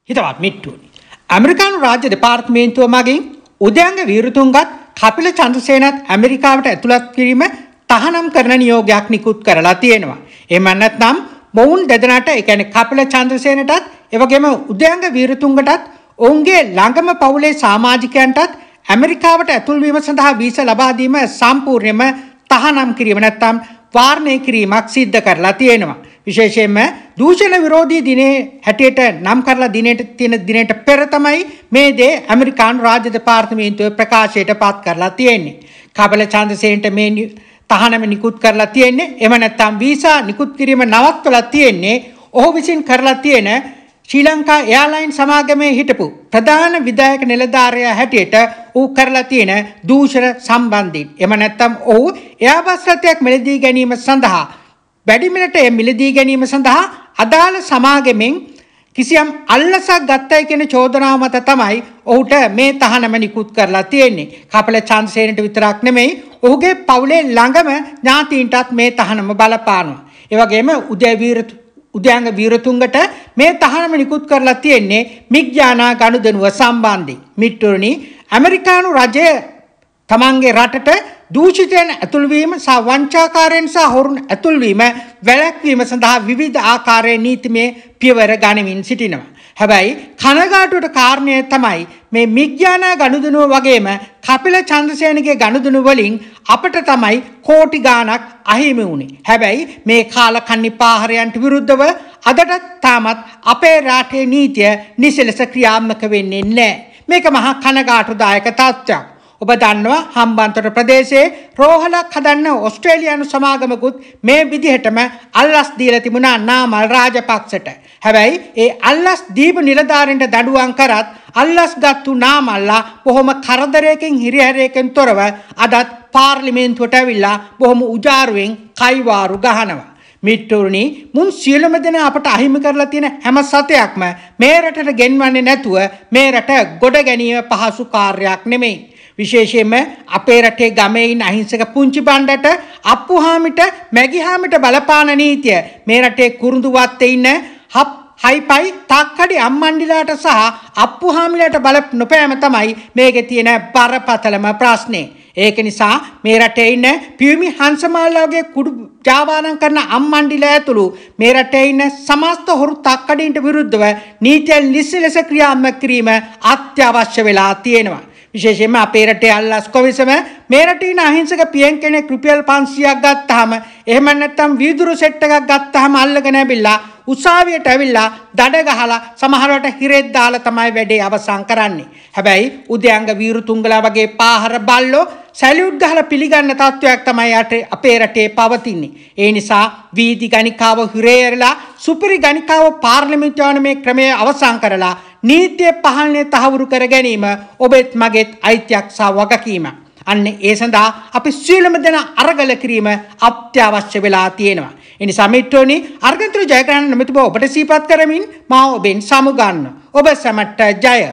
හිතවත් මිට්ටුවනි. ඇමරිකානු රාජ්‍ය දෙපාර්තමේන්තුව මගින් උදයංග වීරතුංගත් කපිල චන්ද්‍රසේනත් ඇමරිකාවට ඇතුළත් කිරීම තහනම් කරන නියෝගයක් නිකුත් කරලා තියෙනවා. එහෙම නැත්නම් මොවුන් දෙදෙනාට ඒ කියන්නේ කපිල චන්ද්‍රසේනටත් එවැගේම උදයංග වීරතුංගටත් ඔවුන්ගේ ළඟම පවුලේ සමාජිකයන්ටත් ඇමරිකාවට ඇතුල් වීම සඳහා වීසා ලබා දීම සම්පූර්ණයෙන්ම තහනම් කිරීම නැත්නම් වාරණය කිරීමක් සිද්ධ කරලා තියෙනවා. විශේෂයෙන්ම දූෂණ විරෝධී දිනේ හැටියට නම් කරලා දිනේට පෙර තමයි මේ දේ ඇමරිකානු රාජ්‍ය දෙපාර්තමේන්තුවේ ප්‍රකාශයට පත් කරලා තියෙන්නේ. කපිල චන්ද්‍රසේනට මේ තහනම නිකුත් කරලා තියෙන්නේ. එහෙම නැත්නම් වීසා නිකුත් කිරීම නවත්වලා තියෙන්නේ. ඔහු විසින් කරලා තියෙන ශ්‍රී ලංකා එයාර්ලයින් සමාගමේ හිටපු ප්‍රධාන විධායක නිලධාරියා හැටියට ඌ කරලා තියෙන දූෂණ සම්බන්ධයෙන්. එහෙම නැත්නම් ඔහු එයාබස් රථයක් මිලදී ගැනීම සඳහා වැඩි මිලට මිලදී ගැනීම සඳහා අදාළ සමාගමෙන් කිසියම් අල්ලසක් ගත්තයි කියන චෝදනාව මත තමයි ඔහුට මේ තහනම නිකුත් කරලා තියෙන්නේ. කපිල චන්ද්‍රසේනට විතරක් නෙමෙයි ඔහුගේ පවුලේ ළඟම ඥාතීන්ටත් මේ තහනම බලපානවා. ඒ වගේම උදයංග වීරතුංගට මේ තහනම නිකුත් කරලා තියෙන්නේ මිග්ජානා ගනුදෙනුව සම්බන්ධයෙන්. මිට්ටුවනි ඇමරිකානු රජය තමන්ගේ රටට දූෂිතයන් ඇතුල්වීම සහ වංචාකාරයන් සහ හොරුන් ඇතුල්වීම වැළැක්වීම සඳහා විවිධ ආකාරයේ නීතිමය පියවර ගනිමින් සිටිනවා. හැබැයි කනගාටුවට කාරණය තමයි මේ මිග්ජානා ගනුදෙනුව වගේම කපිල චන්ද්‍රසේනගේ ගනුදෙනුව වලින් අපට තමයි කෝටි ගාණක් අහිමි වුණේ. හැබැයි මේ කාලකන්ණි පාහරයන්ට විරුද්ධව අදටත් තාමත් අපේ රටේ නීතිය නිසලස ක්‍රියාත්මක වෙන්නේ නැහැ. මේක මහා කනගාටුදායක තත්ත්වයක්. ඔබ දන්නවා හම්බන්තොට ප්‍රදේශයේ රෝහලක් හදන්න ඕස්ට්‍රේලියානු සමාගමකුත් මේ විදිහටම අල්ලස් දීලා තිබුණා නාමල් රාජපක්ෂට. හැබැයි ඒ අල්ලස් දීපු නිලධාරීන්ට දඩුවම් කරත් අල්ලස් ගත්තු නාමල්ලා බොහොම කරදරයකින් හිරිහැරයකින් තොරව අදත් පාර්ලිමේන්තුවට ඇවිල්ලා බොහොම උජාරුවෙන් කයිවාරු ගහනවා. මිට්ටුවනි මුන් සියලුම දෙනා අපට අහිමි කරලා තියෙන හැම සතයක්ම මේ රටට ගෙන්වන්නේ නැතුව මේ රට ගොඩ ගැනීම පහසු කාර්යයක් නෙමෙයි. විශේෂයෙන්ම අපේ රටේ ගමේ ඉන්න අහිංසක පුංචි බණ්ඩට අප්පුහාමිට මැගිහාමිට බලපාන නීතිය මේ රටේ කුරුඳු වත්තේ ඉන්න හයිපයි තාක්කඩි අම්මණ්ඩිලාට සහ අප්පුහාමිලාට බල නොපෑම තමයි මේකේ තියෙන බරපතලම ප්‍රශ්නේ. ඒක නිසා මේ රටේ ඉන්න පියුමි හංසමාලාගේ කුඩු ජාවාරම් කරන අම්මණ්ඩිලා ඇතුළු මේ රටේ ඉන්න සමස්ත හොරු තාක්කඩින්ට විරුද්ධව නීතිය නිසි ලෙස ක්‍රියාත්මක කිරීම අත්‍යවශ්‍ය වෙලා තියෙනවා. විශේෂයෙන්ම අපේ රටේ අල්ලස් කොවිසම මේ රටේ ඉන්න අහිංසක පියන් කෙනෙක් රුපියල් 500ක් ගත්තාම එහෙම නැත්නම් වීදුරු සෙට් එකක් ගත්තාම අල්ලගෙන ඇවිල්ලා උසාවියට ඇවිල්ලා දඩ ගහලා සමහරවට හිරෙත් දාලා තමයි වැඩේ අවසන් කරන්නේ. හැබැයි උදයංග වීරතුංගලා වගේ පාහර බල්ලෝ සැලියුට් ගහලා පිළිගන්න තත්වයක් තමයි අපේ රටේ පවතින්නේ. ඒ නිසා වීදි ගණිකාව හිරේරලා සුපිරි ගණිකාව පාර්ලිමේන්තුවේ යන මේ ක්‍රමය අවසන් කරලා නීතිය පහළනේ තහවුරු කර ගැනීම ඔබෙත් මගෙත් අයිතියක් සහ වගකීමක්. අන්න ඒ සඳහා අපි සියලුම දෙනා අරගල කිරීම අත්‍යවශ්‍ය වෙලා තියෙනවා. ඒ නිසා මිට්ටෝනි අර්ගන්තුරු ජයග්‍රහණ නමතුබ ඔබට සිහිපත් කරමින් මා ඔබෙන් සමුගන්න. ඔබ සැමට ජය.